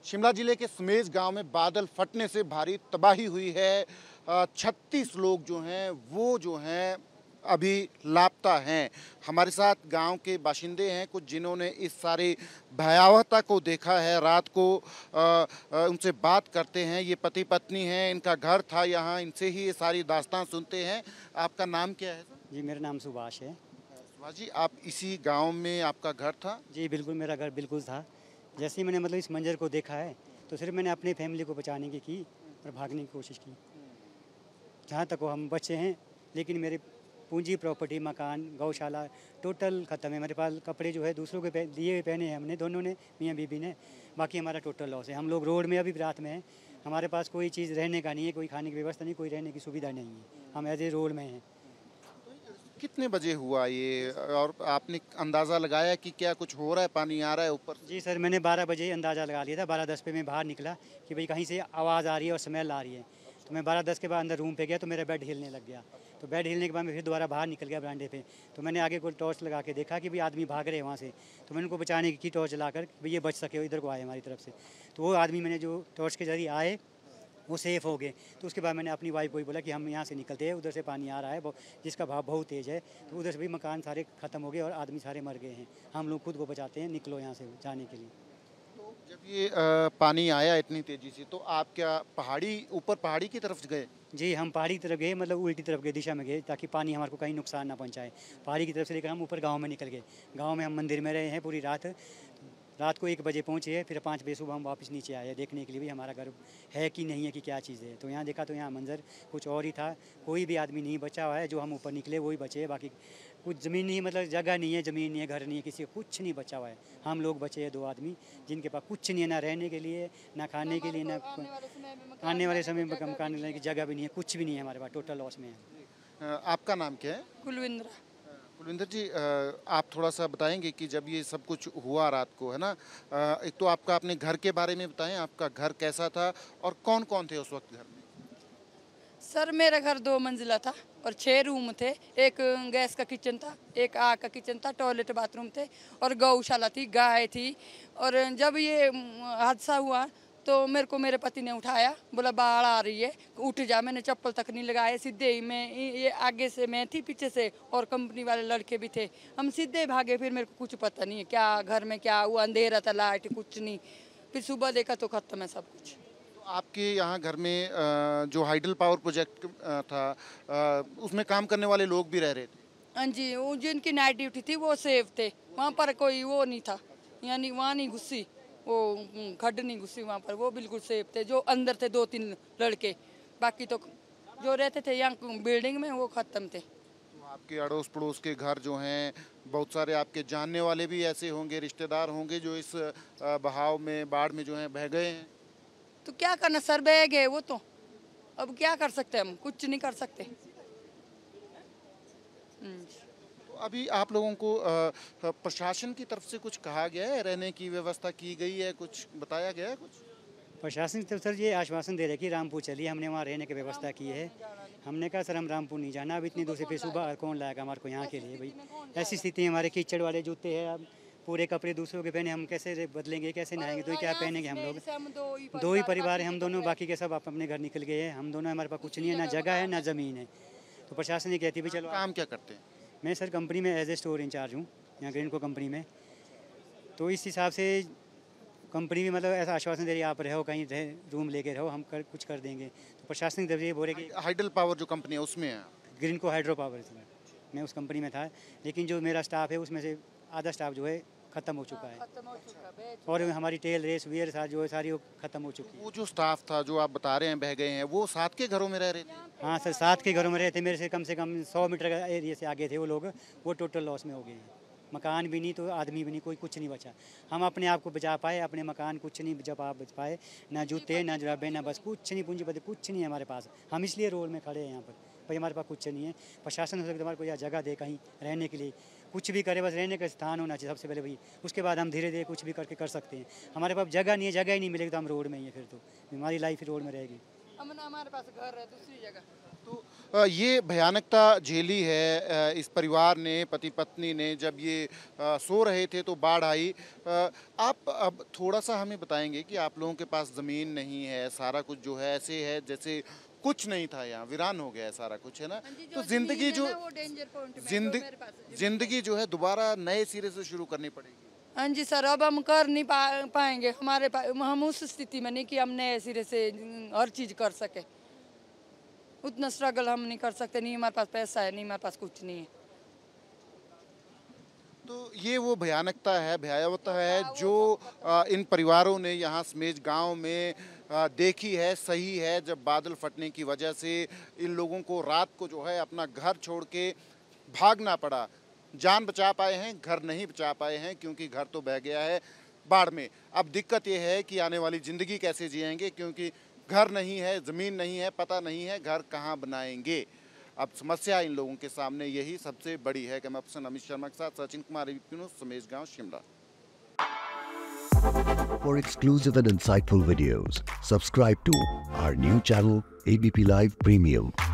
शिमला जिले के समेज गांव में बादल फटने से भारी तबाही हुई है। 36 लोग जो हैं वो जो हैं अभी लापता हैं। हमारे साथ गांव के बाशिंदे हैं कुछ, जिन्होंने इस सारी भयावहता को देखा है। रात को उनसे बात करते हैं। ये पति पत्नी हैं, इनका घर था यहाँ, इनसे ही ये सारी दास्तान सुनते हैं। आपका नाम क्या है सर? जी, मेरा नाम सुभाष है। सुभाष जी, आप इसी गांव में आपका घर था? जी बिल्कुल, मेरा घर बिल्कुल था। जैसे ही मैंने इस मंज़र को देखा है तो सिर्फ मैंने अपनी फैमिली को बचाने की और भागने की कोशिश की। जहाँ तक वो हम बचे हैं, लेकिन मेरे पूंजी, प्रॉपर्टी, मकान, गौशाला टोटल ख़त्म है। मेरे पास कपड़े जो है दूसरों के दिए हुए पहने हैं हमने दोनों ने, मियाँ बीबी ने। बाकी हमारा टोटल लॉस है। हम लोग रोड में अभी रात में हैं। हमारे पास कोई चीज़ रहने का नहीं है, कोई खाने की व्यवस्था नहीं, कोई रहने की सुविधा नहीं है। हम एज ए रोड में हैं। कितने बजे हुआ ये, और आपने अंदाज़ा लगाया कि क्या कुछ हो रहा है, पानी आ रहा है ऊपर? जी सर, मैंने 12 बजे अंदाज़ा लगा लिया था। 12:10 पे मैं बाहर निकला कि भाई कहीं से आवाज़ आ रही है और स्मेल आ रही है। तो मैं 12:10 के बाद अंदर रूम पे गया तो मेरा बेड हिलने लग गया। तो बेड हिलने के बाद मैं फिर दोबारा बाहर निकल गया बरामदे पे। तो मैंने आगे को टॉर्च लगा के देखा कि भाई आदमी भाग रहे हैं वहाँ से। तो मैंने उनको बचाने की टॉर्च लाकर भाई ये बच सके, इधर को आए हमारी तरफ से। तो वो आदमी मैंने जो टॉर्च के ज़रिए आए वो सेफ़ हो गए। तो उसके बाद मैंने अपनी वाइफ को ही बोला कि हम यहाँ से निकलते हैं, उधर से पानी आ रहा है जिसका भाव बहुत तेज़ है। तो उधर से भी मकान सारे ख़त्म हो गए और आदमी सारे मर गए हैं। हम लोग खुद को बचाते हैं, निकलो यहाँ से जाने के लिए। तो जब ये पानी आया इतनी तेज़ी से, तो आप क्या पहाड़ी की तरफ गए? जी, हम पहाड़ी की तरफ गए, उल्टी तरफ के दिशा में गए ताकि पानी हमारे को कहीं नुकसान ना पहुँचाए। पहाड़ी की तरफ से लेकर हम ऊपर गाँव में निकल गए। गाँव में हम मंदिर में रहे हैं पूरी रात। रात को 1 बजे पहुँचे हैं, फिर 5 बजे सुबह हम वापस नीचे आए देखने के लिए भी हमारा घर है कि नहीं है, कि क्या चीज़ है। तो यहाँ देखा तो यहाँ मंज़र कुछ और ही था। कोई भी आदमी नहीं बचा हुआ है। जो हम ऊपर निकले वही बचे हैं। बाकी कुछ ज़मीन नहीं, जगह नहीं है, ज़मीन नहीं है, घर नहीं है, किसी का कुछ नहीं बचा हुआ है। हम लोग बचे हैं 2 आदमी, जिनके पास कुछ नहीं है, ना रहने के लिए, ना खाने के लिए, ना आने वाले समय में मकान लेने की जगह भी नहीं है, कुछ भी नहीं है हमारे पास। टोटल लॉस में है। आपका नाम क्या है? कुलविंद्र। कुलविंदर जी, आप थोड़ा सा बताएंगे कि जब ये सब कुछ हुआ रात को, है ना, एक तो आपका अपने घर के बारे में बताएं, आपका घर कैसा था और कौन कौन थे उस वक्त घर में? सर मेरा घर 2 मंजिला था और 6 रूम थे। एक गैस का किचन था, एक आग का किचन था, टॉयलेट बाथरूम थे और गौशाला थी, गाय थी। और जब ये हादसा हुआ तो मेरे को मेरे पति ने उठाया, बोला बाढ़ आ रही है, उठ जा। मैंने चप्पल तक नहीं लगाए, सीधे ही मैं, ये आगे से मैं थी, पीछे से और कंपनी वाले लड़के भी थे। हम सीधे भागे। फिर मेरे को कुछ पता नहीं है क्या घर में क्या हुआ, अंधेरा था, लाइट कुछ नहीं। फिर सुबह देखा तो खत्म है सब कुछ। आपके यहाँ घर में जो हाइडल पावर प्रोजेक्ट था, उसमें काम करने वाले लोग भी रह रहे थे? हाँ जी, वो जिनकी नाइट ड्यूटी थी वो सेफ थे। वहाँ पर कोई वो नहीं था, यानी वहाँ नहीं घुसी वो, खड्ड नहीं घुसी वहाँ पर। वो बिल्कुल सेफ थे। जो अंदर थे 2-3 लड़के, बाकी तो जो रहते थे यहाँ बिल्डिंग में वो खत्म थे। तो आपके अड़ोस पड़ोस के घर जो हैं, बहुत सारे आपके जानने वाले भी ऐसे होंगे, रिश्तेदार होंगे जो इस बहाव में, बाढ़ में जो हैं बह गए हैं? तो क्या करना सर, बह गए वो तो। अब क्या कर सकते हम, कुछ नहीं कर सकते। तो अभी आप लोगों को प्रशासन की तरफ से कुछ कहा गया है, रहने की व्यवस्था की गई है, कुछ बताया गया है कुछ? प्रशासन की तरफ सर ये आश्वासन दे रहे कि रामपुर चलिए, हमने वहाँ रहने की व्यवस्था की है। हमने कहा सर हम रामपुर नहीं जाना, अब इतनी दूर से फिर सुबह कौन लाएगा हमारे को यहाँ के लिए भाई। ऐसी स्थिति है, हमारे कीचड़ वाले जूते हैं, अब पूरे कपड़े दूसरों के पहने, हम कैसे बदलेंगे, कैसे नहाएंगे, तो क्या पहनेंगे हम लोग। 2 ही परिवार हैं हम दोनों, बाकी के सब अपने घर निकल गए हैं। हम दोनों, हमारे पास कुछ नहीं है, ना जगह है ना ज़मीन है। तो प्रशासन ये कहती है भाई चलो। काम क्या करते हैं? मैं सर कंपनी में एज ए स्टोर इंचार्ज हूँ यहाँ ग्रीनको कंपनी में। तो इस हिसाब से कंपनी भी ऐसा आश्वासन दे रही है आप रहो, कहीं रूम लेके रहो, हम कुछ कर देंगे। तो प्रशासन की तरफ से ये बोल रहे कि हाइडल पावर जो कंपनी है उसमें है? ग्रीनको हाइड्रो पावर से मैं उस कंपनी में था, लेकिन जो मेरा स्टाफ है उसमें से आधा स्टाफ जो है ख़त्म हो चुका है। और हमारी टेल रेस वियर जो है सारी वो ख़त्म हो चुकी है। वो जो स्टाफ था जो आप बता रहे हैं बह गए हैं, वो साथ के घरों में रह रहे थे? हाँ सर, साथ के घरों में रहते, मेरे से कम 100 मीटर का एरिया से आगे थे वो लोग। वो टोटल लॉस में हो गए हैं। मकान भी नहीं तो आदमी भी नहीं, कोई कुछ नहीं बचा। हम अपने आप को बचा पाए, अपने मकान कुछ नहीं बच पाए, ना जूते ना जुराबे ना बस कुछ नहीं, पूंजी पति कुछ नहीं है हमारे पास। हम इसलिए रोड में खड़े हैं यहाँ पर भाई, हमारे पास कुछ नहीं है। प्रशासन हो सकता है हमारे को यहाँ जगह दे कहीं रहने के लिए, कुछ भी करे, बस रहने का स्थान होना चाहिए सबसे पहले भाई। उसके बाद हम धीरे धीरे कुछ भी करके कर सकते हैं। हमारे पास जगह नहीं है, जगह ही नहीं मिलेगी तो हम रोड में ही है, फिर तो हमारी लाइफ रोड में रहेगी। हमने हमारे पास घर है दूसरी जगह। तो ये भयानकता झेली है इस परिवार ने, पति पत्नी ने, जब ये सो रहे थे तो बाढ़ आई। आप अब थोड़ा सा हमें बताएंगे कि आप लोगों के पास ज़मीन नहीं है, सारा कुछ जो है ऐसे है जैसे कुछ नहीं था, यहाँ वीरान हो गया है सारा कुछ, है ना? तो जिंदगी जो जिंदगी जो है दोबारा नए सिरे से शुरू करनी पड़ेगी। हाँ जी सर, अब हम कर नहीं पाएंगे, हम उस स्थिति में नहीं कि हम नए सिरे से हर चीज कर सके। उतना स्ट्रगल हम नहीं कर सकते, नहीं हमारे पास पैसा है, नहीं हमारे पास कुछ नहीं है। तो ये वो भयानकता है, भयावहता है जो इन परिवारों ने यहाँ समेज गांव में देखी है। सही है, जब बादल फटने की वजह से इन लोगों को रात को जो है अपना घर छोड़ के भागना पड़ा। जान बचा पाए हैं, घर नहीं बचा पाए हैं क्योंकि घर तो बह गया है बाढ़ में। अब दिक्कत ये है कि आने वाली ज़िंदगी कैसे जिएंगे, क्योंकि घर नहीं है, ज़मीन नहीं है, पता नहीं है घर कहाँ बनाएंगे। अब समस्या इन लोगों के सामने यही सबसे बड़ी है। कैमरा पर्सन अमित शर्मा के साथ सचिन कुमार, एबीपी न्यूज़, समेज गाँव, Shimla. For exclusive and insightful videos, subscribe to our new channel ABP Live Premium.